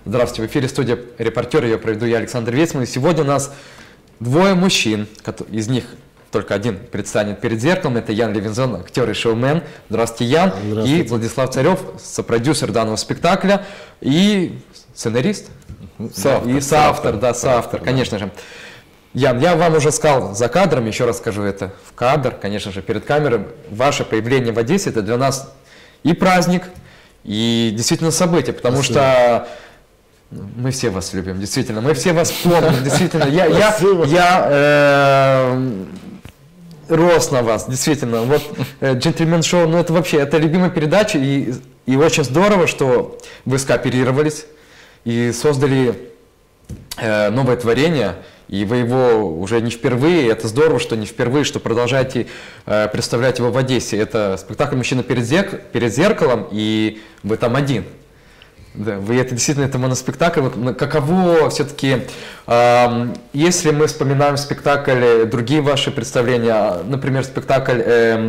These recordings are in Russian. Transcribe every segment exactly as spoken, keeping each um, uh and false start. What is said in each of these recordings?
Здравствуйте, в эфире студия «Репортер», ее проведу я, Александр Вецман. И сегодня у нас двое мужчин, из них только один предстанет перед зеркалом, это Ян Левинзон, актер и шоумен. Здравствуйте, Ян. Здравствуйте. И Владислав Царев, сопродюсер данного спектакля и сценарист. Соавтор. И соавтор, да, соавтор, конечно же. Ян, я вам уже сказал за кадром, еще раз скажу это в кадр, конечно же, перед камерой. Ваше появление в Одессе – это для нас и праздник, и действительно событие, потому Спасибо. что мы все вас любим, действительно, мы все вас помним, действительно. Я, я, я э, рос на вас, действительно. Вот э, «Джентльмен-шоу», ну это вообще, это любимая передача, и, и очень здорово, что вы скооперировались и создали э, новое творение. И вы его уже не впервые, это здорово, что не впервые, что продолжаете э, представлять его в Одессе. Это спектакль «Мужчина перед, зерк... перед зеркалом», и вы там один. Да, вы это действительно, это моноспектакль. Вот, каково все-таки, э, если мы вспоминаем спектакль, другие ваши представления, например, спектакль э,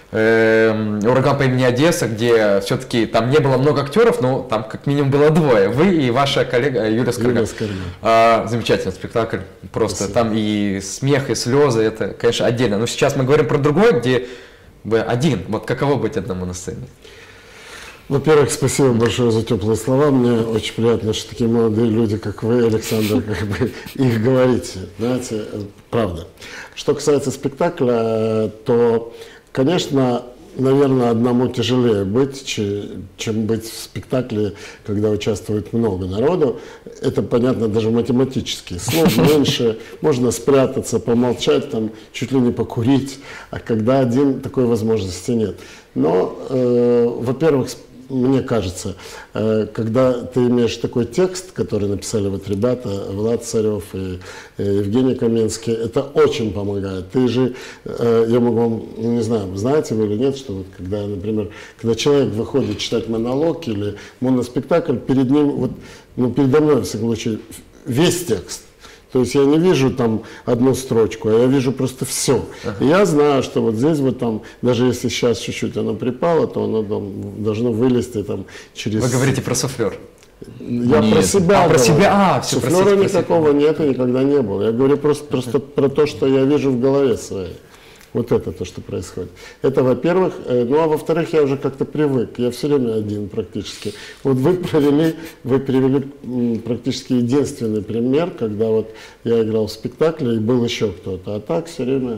э, «Ураган по имени Одесса», где все-таки там не было много актеров, но там как минимум было двое. Вы и ваша коллега Юлия Скорга. Э, замечательный спектакль. Просто Спасибо. Там и смех, и слезы, это, конечно, отдельно. Но сейчас мы говорим про другой, где вы один. Вот каково быть одному на сцене? Во-первых, спасибо большое за теплые слова. Мне очень приятно, что такие молодые люди, как вы, Александр, как бы их говорите. Знаете, правда. Что касается спектакля, то, конечно, наверное, одному тяжелее быть, чем быть в спектакле, когда участвует много народу. Это понятно даже математически. Слов меньше, можно спрятаться, помолчать, там, чуть ли не покурить, а когда один, такой возможности нет. Но, э, во-первых, мне кажется, когда ты имеешь такой текст, который написали вот ребята, Влад Царев и Евгений Каменский, это очень помогает. Ты же, я могу вам, не знаю, знаете вы или нет, что вот когда, например, когда человек выходит читать монолог или моноспектакль, перед ним, вот, ну, передо мной, во всяком случае, весь текст. То есть я не вижу там одну строчку, а я вижу просто все. Ага. И я знаю, что вот здесь вот там, даже если сейчас чуть-чуть оно припало, то оно там должно вылезти там через... Вы говорите про суфлер? Я нет. про себя а, про себя? А, все, суфлера простите, никакого простите. Нет и никогда не было. Я говорю просто, просто про то, что я вижу в голове своей. Вот это то, что происходит. Это, во-первых. Ну, а во-вторых, я уже как-то привык. Я все время один практически. Вот вы провели, вы привели практически единственный пример, когда вот я играл в спектакле и был еще кто-то. А так все время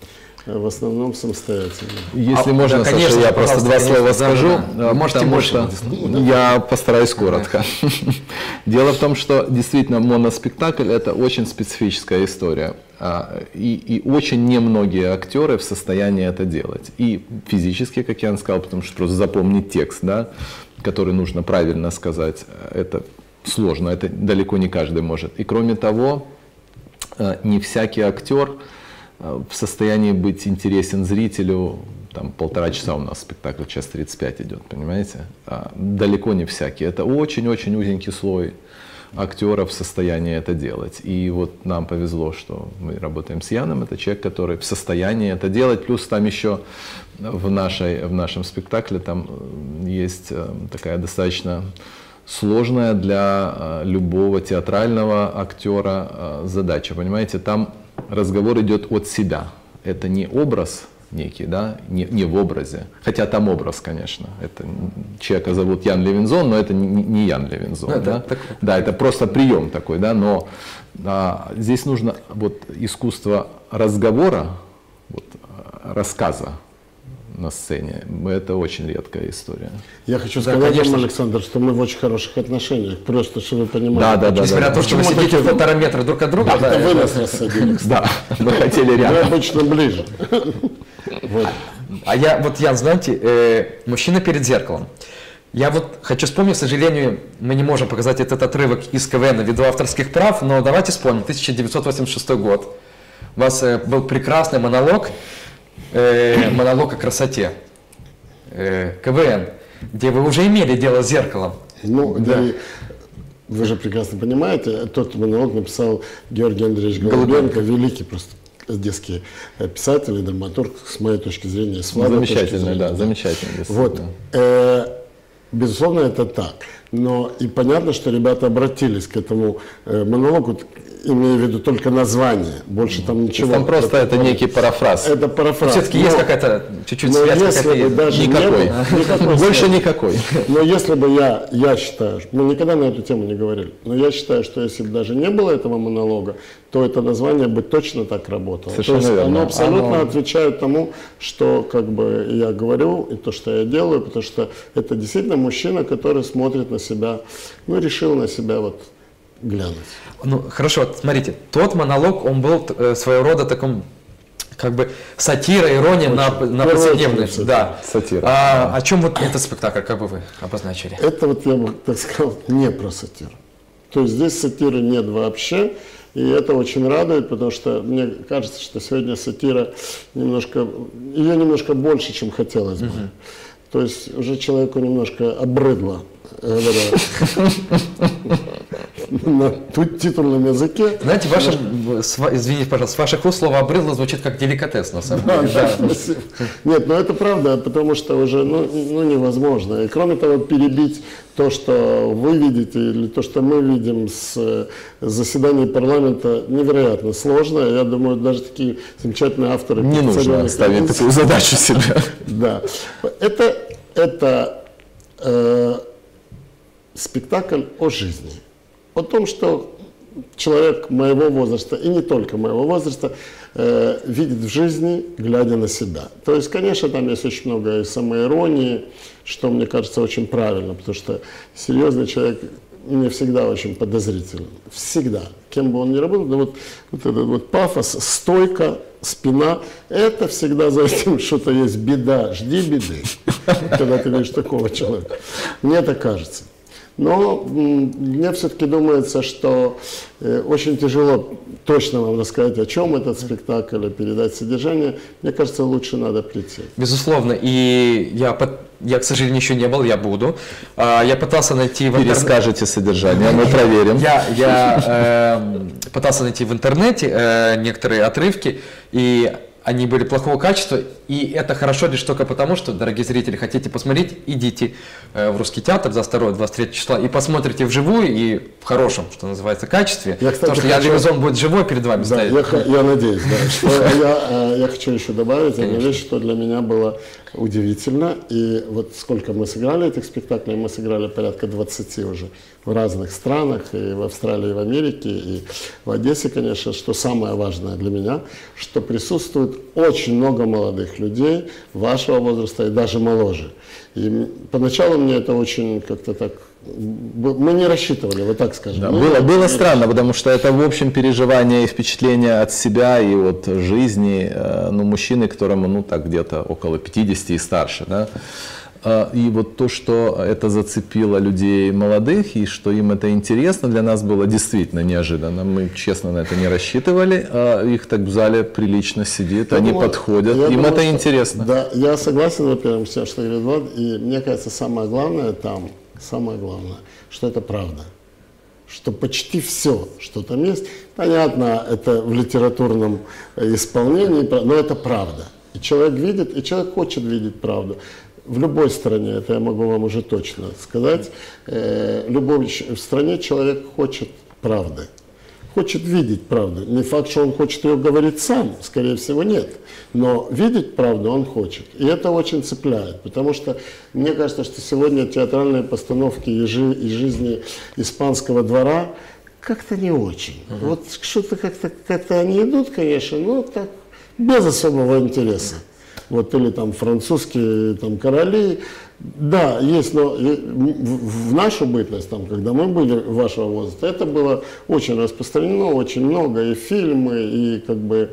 в основном самостоятельно. Если а, можно, да, Саша, конечно, я просто два конечно, слова да, скажу, да, да. Можете потому что я постараюсь коротко. Дело в том, что действительно моноспектакль – это очень специфическая история. И, и очень немногие актеры в состоянии это делать. И физически, как я сказал, потому что просто запомнить текст, да, который нужно правильно сказать, это сложно, это далеко не каждый может. И кроме того, не всякий актер в состоянии быть интересен зрителю. Там полтора часа у нас спектакль, час тридцать пять идет, понимаете? А далеко не всякий. Это очень-очень узенький слой актеров в состоянии это делать. И вот нам повезло, что мы работаем с Яном. Это человек, который в состоянии это делать. Плюс там еще в, нашей, в нашем спектакле там есть такая достаточно сложная для любого театрального актера задача. Понимаете, там разговор идет от себя. Это не образ некий, да, не, не в образе. Хотя там образ, конечно. Это человека зовут Ян Левинзон, но это не, не Ян Левинзон. Да, да? Так... да, это просто прием такой, да, но а, здесь нужно вот искусство разговора, вот, рассказа на сцене. Это очень редкая история. Я хочу да, сказать, конечно, Александр, что мы в очень хороших отношениях. Просто, что вы понимаете. Да, да, да. Несмотря на то, что вы сидите в полтора метра друг от друга. Да, это вы нас рассадили. Да, мы хотели рядом. Мы обычно ближе. А я, вот я, знаете, «Мужчина перед зеркалом». Я вот хочу вспомнить, к сожалению, мы не можем показать этот отрывок из КВН ввиду авторских прав, но давайте вспомним. тысяча девятьсот восемьдесят шестой год. У вас был прекрасный монолог. Э, монолог о красоте, э, КВН, где вы уже имели дело с зеркалом. Ну, да. Да, вы же прекрасно понимаете, тот монолог написал Георгий Андреевич Голубенко, великий просто одесский писатель и драматург, с моей точки зрения, с Владом. Замечательно, да, замечательно. Вот, э, безусловно, это так. Но и понятно, что ребята обратились к этому э, монологу, имея в виду только название, больше там ничего. Там просто это некий парафраз. Это парафраз. Все-таки есть какая-то чуть-чуть но связь, если какая-то бы даже никакой. Не было, никакой Больше связи. никакой. Но если бы я, я считаю, мы никогда на эту тему не говорили, но я считаю, что если бы даже не было этого монолога, то это название бы точно так работало. Совершенно то есть верно. оно абсолютно Оно... отвечает тому, что как бы я говорю и то, что я делаю, потому что это действительно мужчина, который смотрит на себя, ну, решил на себя вот глянуть. Ну, хорошо, вот смотрите, тот монолог, он был э, своего рода таком, как бы, сатира, ирония на, на повседневность. Да. Сатира. А, о чем вот этот спектакль, как бы вы обозначили? Это вот, я бы так сказал, не про сатиру. То есть здесь сатиры нет вообще, и это очень радует, потому что мне кажется, что сегодня сатира немножко, ее немножко больше, чем хотелось бы. Угу. То есть уже человеку немножко обрыдло, говоря на титульном языке. Знаете, вашим, извините, пожалуйста, с ваших уст слово «обрыдло» звучит как деликатес, на самом деле. Да, да. Нет, но это правда, потому что уже ну, ну, невозможно. И кроме того, перебить то, что вы видите, или то, что мы видим с заседаний парламента, невероятно сложно. Я думаю, даже такие замечательные авторы... Не нужно ставить такую задачу себе. Да. Это, это э, спектакль о жизни. О том, что человек моего возраста, и не только моего возраста, э, видит в жизни, глядя на себя. То есть, конечно, там есть очень много и самоиронии, что, мне кажется, очень правильно, потому что серьезный человек мне всегда очень подозрителен. Всегда. Кем бы он ни работал, но вот, вот этот вот пафос, стойка, спина, это всегда за этим что-то есть. Беда, жди беды, когда ты видишь такого человека. Мне так кажется. Но мне все-таки думается, что э, очень тяжело точно вам рассказать, о чем этот спектакль, передать содержание. Мне кажется, лучше надо прийти. Безусловно. И я, я, к сожалению, еще не был, я буду. Я пытался найти в интернете... Перескажете содержание, мы проверим. Я, я э, пытался найти в интернете э, некоторые отрывки, и они были плохого качества, и это хорошо лишь только потому, что, дорогие зрители, хотите посмотреть, идите э, в Русский театр двадцать второго — двадцать третьего числа и посмотрите вживую и в хорошем, что называется, качестве. Я, кстати, потому что хочу... Ян Левинсон будет живой перед вами да, стоять. Я, я надеюсь, да. Что я, я хочу еще добавить одну вещь, что для меня было удивительно. И вот сколько мы сыграли этих спектаклей, мы сыграли порядка двадцати уже в разных странах, и в Австралии, и в Америке, и в Одессе, конечно, что самое важное для меня, что присутствует очень много молодых людей вашего возраста и даже моложе. И поначалу мне это очень как-то так... Мы не рассчитывали, вот так скажем. Да, было, было странно, потому что это в общем переживание и впечатление от себя и от жизни, ну, мужчины, которому, ну, так где-то около пятидесяти и старше, да. И вот то, что это зацепило людей молодых, и что им это интересно, для нас было действительно неожиданно. Мы, честно, на это не рассчитывали. А их так в зале прилично сидит, я они думаю, подходят, им думаю, это что, интересно. Да, я согласен, во-первых, с тем, что говорит Влад, и мне кажется, самое главное там, самое главное, что это правда. Что почти все, что там есть, понятно, это в литературном исполнении, но это правда. И человек видит, и человек хочет видеть правду. В любой стране, это я могу вам уже точно сказать, э, любой в стране человек хочет правды, хочет видеть правду. Не факт, что он хочет ее говорить сам, скорее всего, нет. Но видеть правду он хочет. И это очень цепляет, потому что мне кажется, что сегодня театральные постановки из жизни испанского двора как-то не очень. Uh-huh. Вот что-то как-то, как-то они идут, конечно, но так без особого интереса. Вот, или там французские там, короли, да, есть, но в нашу бытность, там, когда мы были вашего возраста, это было очень распространено, очень много, и фильмы, и как бы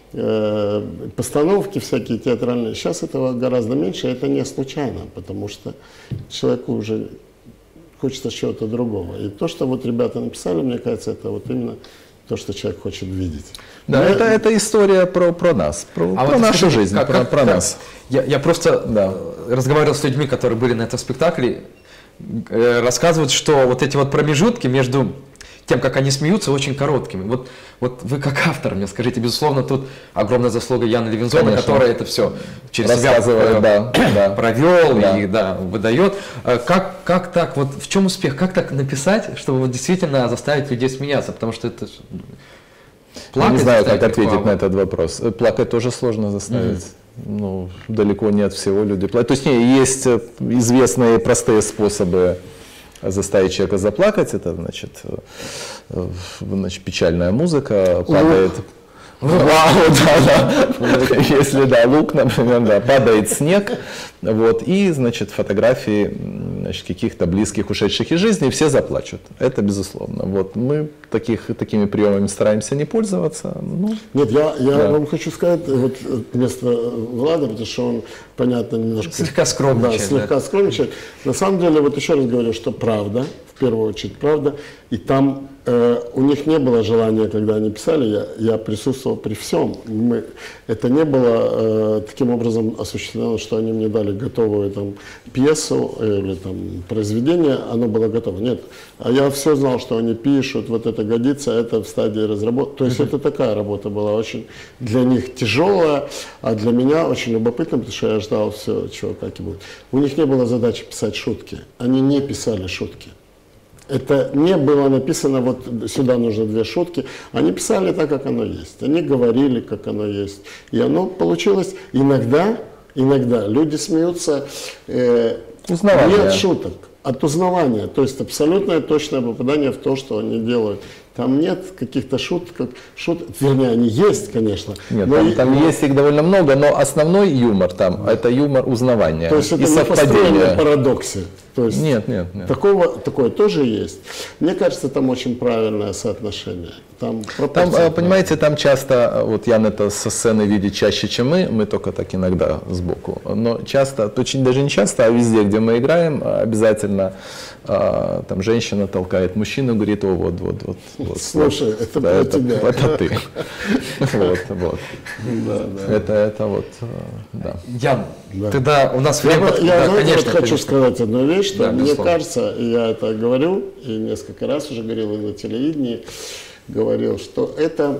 э, постановки всякие театральные. Сейчас этого гораздо меньше, и это не случайно, потому что человеку уже хочется чего-то другого. И то, что вот ребята написали, мне кажется, это вот именно то, что человек хочет видеть. Да, Но это, это история про, про нас, про, а про вот нашу скажите, жизнь, как, про, как, про как, нас. Я, я просто да, разговаривал с людьми, которые были на этом спектакле, э, рассказывают, что вот эти вот промежутки между тем, как они смеются, очень короткими. Вот, вот вы как автор, мне скажите, безусловно, тут огромная заслуга Яна Левинзона, Конечно. которая это все через себя да, да. провел Да. и да, выдает. Как, как так, вот в чем успех, как так написать, чтобы вот действительно заставить людей смеяться, потому что это... Я не знаю, как заставить ответить легко, на этот вопрос. Плакать тоже сложно заставить. Mm-hmm. Ну, далеко не от всего люди плачут. То есть не, есть известные простые способы заставить человека заплакать. Это, значит, значит печальная музыка, падает... Вау, да, да. Если да, лук, например, да, падает снег, вот, и, значит, фотографии, значит, каких-то близких, ушедших из жизни, и все заплачут. Это безусловно. Вот, мы таких, такими приемами стараемся не пользоваться. Ну, Нет, я, я да. вам хочу сказать, вот вместо Влада, потому что он, понятно, немножко... Слегка скромничает. Да, слегка да. скромничает. На самом деле, вот еще раз говорю, что правда, в первую очередь правда, и там э, у них не было желания, когда они писали, я, я присутствовал при всем. Мы, это не было э, таким образом осуществлено, что они мне дали готовую там пьесу или там произведение, оно было готово. Нет, а я все знал, что они пишут, вот это годится, это в стадии разработки. То есть mm-hmm. это такая работа была очень для них тяжелая, а для меня очень любопытно, потому что я ждал все, чего, как и будет. У них не было задачи писать шутки, они не писали шутки. Это не было написано, вот сюда нужно две шутки. Они писали так, как оно есть. Они говорили, как оно есть. И оно получилось иногда, иногда люди смеются э, не от шуток, от узнавания. То есть абсолютное точное попадание в то, что они делают. Там нет каких-то шуток, шут, вернее, они есть, конечно. Нет, но там, и, там но... есть их довольно много, но основной юмор там, это юмор узнавания То есть это и не построено совпадения. в парадоксе. То есть Нет, нет, нет. Такого, такое тоже есть. Мне кажется, там очень правильное соотношение. Там, Там, понимаете, там часто, вот Ян это со сцены видит чаще, чем мы, мы только так иногда сбоку. Но часто, очень даже не часто, а везде, где мы играем, обязательно а, там женщина толкает мужчину, говорит, о, вот, вот, вот. вот Слушай, вот, это да, про это, тебя. это ты. Вот, вот. Да, да. Это, это вот, да. Ян, Да. тогда у нас Я, время... я да, знаете, конечно, вот хочу конечно. сказать одну вещь, что Да, мне безусловно. кажется, и я это говорю, и несколько раз уже говорил и на телевидении, говорил, что это,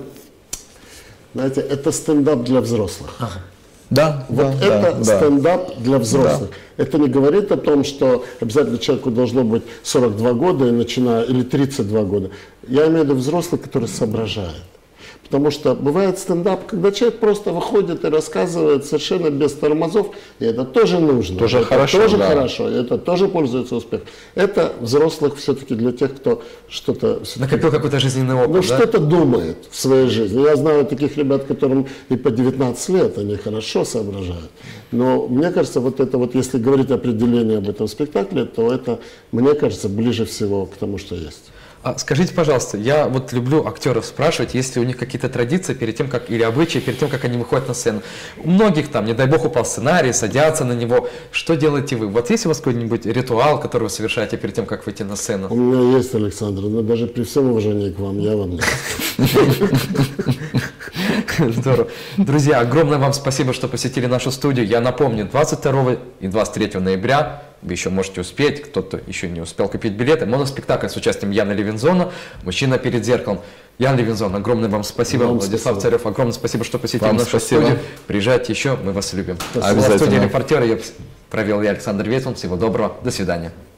знаете, это стендап для взрослых. Да, Вот да, это да, стендап для взрослых. Это не говорит о том, что обязательно человеку должно быть сорок два года, и начиная, или тридцать два года. Я имею в виду взрослых, которые соображают. Потому что бывает стендап, когда человек просто выходит и рассказывает совершенно без тормозов, и это тоже нужно. Тоже это хорошо, тоже да. хорошо, и это тоже пользуется успехом. Это взрослых все-таки для тех, кто что-то... Накопил какой-то жизненный опыт, Ну, да? что-то думает в своей жизни. Я знаю таких ребят, которым и по девятнадцать лет, они хорошо соображают. Но мне кажется, вот это вот, если говорить определение об этом спектакле, то это, мне кажется, ближе всего к тому, что есть. А скажите, пожалуйста, я вот люблю актеров спрашивать, есть ли у них какие-то традиции перед тем, как, или обычаи, перед тем, как они выходят на сцену. У многих там, не дай бог, упал сценарий, садятся на него. Что делаете вы? Вот есть у вас какой-нибудь ритуал, который вы совершаете перед тем, как выйти на У сцену? меня есть, Александр, но даже при всем уважении к вам, я вам... Здорово. Друзья, огромное вам спасибо, что посетили нашу студию. Я напомню, двадцать второго и двадцать третьего ноября вы еще можете успеть, кто-то еще не успел купить билеты. Моноспектакль с участием Яна Левинзона «Мужчина перед зеркалом». Ян Левинзон, огромное вам спасибо. Вам Владислав спасибо. Царев, огромное спасибо, что посетили Вам нашу спасибо. студию. Приезжайте еще, мы вас любим. А в Обязательно. студии репортера я провел я, Александр Вецман. Всего доброго, до свидания.